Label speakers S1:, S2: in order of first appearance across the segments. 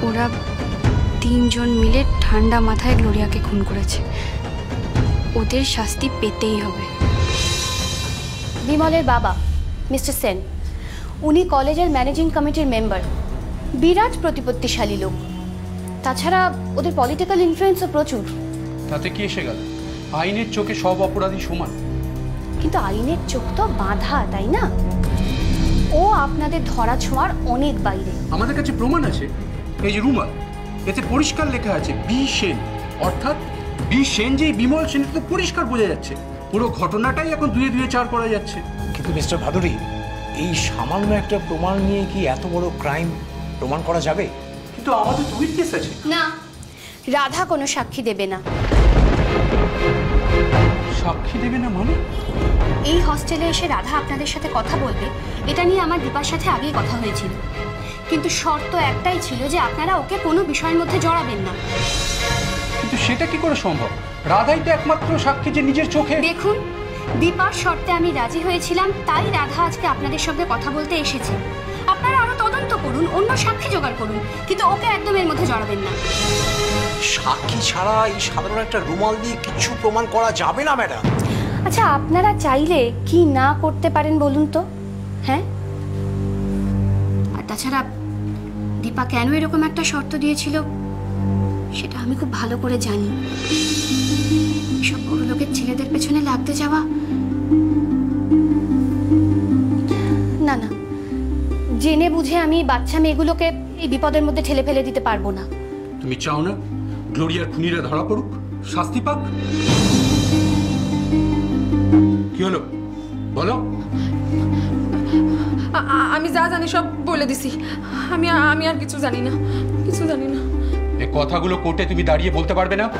S1: ওরা তিনজন মিলে ঠান্ডা মাথায় গ্লোরিয়াকে খুন করেছে। ওদের শাস্তি পেতেই হবে।
S2: বিমলের বাবা মিস্টার সেন, উনি কলেজের ম্যানেজিং কমিটির মেম্বার, বিরাট প্রতিপত্তিশালী লোক। তাছাড়া ওদের পলিটিক্যাল ইনফ্লুয়েন্সও প্রচুর।
S3: তাতে কি এসে গেল? আইনের চোখে সব অপরাধী সমান।
S2: কিন্তু আইনের চোখ তো বাঁধা, তাই না? ও আপনাদের ধরা ছোঁয়ার অনেক বাইরে।
S3: আমাদের কাছে প্রমাণ আছে। এই যে রুমাল, এতে পরিষ্কার লেখা আছে বি সেন, অর্থাৎ বি সেন যে বিমল সেন, তো পরিষ্কার বোঝা যাচ্ছে। পুরো ঘটনাটাই এখন দুয়ে দুয়ে চার করা যাচ্ছে।
S4: কিন্তু মিস্টার ভাদুরী, এই সামান্য একটা প্রমাণ নিয়ে কি এত বড় ক্রাইম প্রমাণ করা যাবে?
S3: কিন্তু আমাদের তো উইটনেস আছে।
S2: না, রাধা কোনো সাক্ষী দেবে না।
S3: সাক্ষী দেবে না মানে?
S2: এই হস্টেলে এসে রাধা আপনাদের সাথে কথা বলবে, এটা নিয়ে আমার দীপার সাথে আগেই কথা হয়েছিল। কিন্তু শর্ত একটাই ছিল যে আপনারা ওকে কোনো বিষয়ের মধ্যে জড়াবেন না।
S3: কিন্তু সেটা কি করে সম্ভব? রাধাই তো একমাত্র সাক্ষী যে নিজের চোখে।
S2: দেখুন, দীপার শর্তে আমি রাজি হয়েছিলাম, তাই রাধা আজকে আপনাদের সঙ্গে কথা বলতে এসেছে। আপনারা আরো তদন্ত করুন, অন্য সাক্ষী জোগাড় করুন, কিন্তু ওকে একদম এর মধ্যে জড়াবেন না।
S4: সাক্ষী ছাড়া এই সাধারণ একটা রুমাল দিয়ে কিছু প্রমাণ করা যাবে না ম্যাডাম।
S2: আচ্ছা, আপনারা চাইলে কি না করতে পারেন বলুন তো? হ্যাঁ, আর তাছাড়া দীপা কেন এরকম একটা শর্ত দিয়েছিল সেটা আমি খুব ভালো করে জানি। সব বড় লোকের ছেলেদের পেছনে লাগতে যাওয়া, না না, জেনে বুঝে আমি বাচ্চা মেয়েগুলোকে এই বিপদের মধ্যে ঠেলে ফেলে দিতে পারবো না।
S3: তুমি চাও না গ্লোরিয়ার খুনিরা ধরা পড়ুক, শাস্তি পাক? কি হলো বলো?
S5: আমি যা জানি সব বলে দিছি। আমি আর কিছু জানি না, কিছু জানি না।
S3: এই কথাগুলো কোর্টে তুমি দাঁড়িয়ে বলতে পারবে না?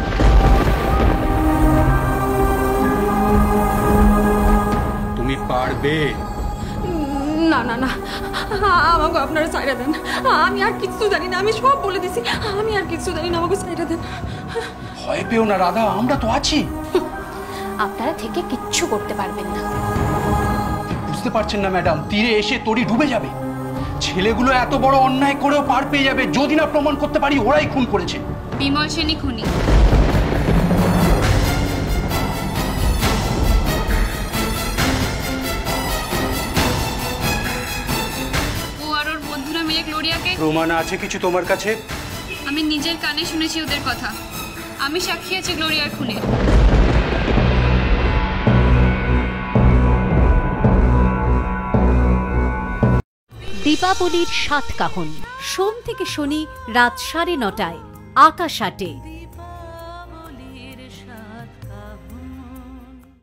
S3: তুমি পারবে
S5: না না না, আমাকে আপনারা সাইডা দেন। আমি আর কিছু জানি না, আমি সব বলে দিছি। আমি আর কিছু জানি না, আমাকে সাইডা দেন।
S3: ভয় পেও না রাধা, আমরা তো আছি।
S2: আপনারা থেকে কিচ্ছু করতে পারবেন না।
S3: বুঝতে পারছেন না ম্যাডাম, তীরে এসে তরি ডুবে যাবে। ছেলেগুলো এত বড় অন্যায় করেও পার পেয়ে যাবে যদি না প্রমাণ করতে পারি ওরাই খুন করেছে।
S1: বিমল সেনই খুনি। ও আর ওর বন্ধুরা মিলে গ্লোরিয়াকে।
S3: প্রমাণ আছে কিছু তোমার কাছে?
S1: আমি নিজের কানে শুনেছি ওদের কথা। আমি সাক্ষী আছি গ্লোরিয়ার খুনে।
S6: দীপাবলির সাতকাহন, সোম থেকে শনি রাত 9:30 আকাশ আটে।